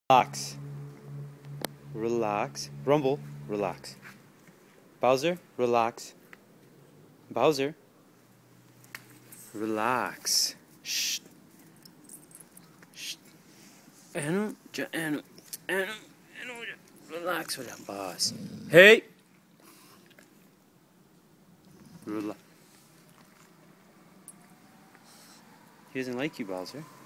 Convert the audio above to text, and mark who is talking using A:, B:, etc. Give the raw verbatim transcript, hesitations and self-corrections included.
A: Relax. Relax. Rumble. Relax. Bowser. Relax. Bowser. Relax. Shh. Shh. Anu. Anu. Anu. Anu. Relax with that boss. Hey. Relax. He doesn't like you, Bowser.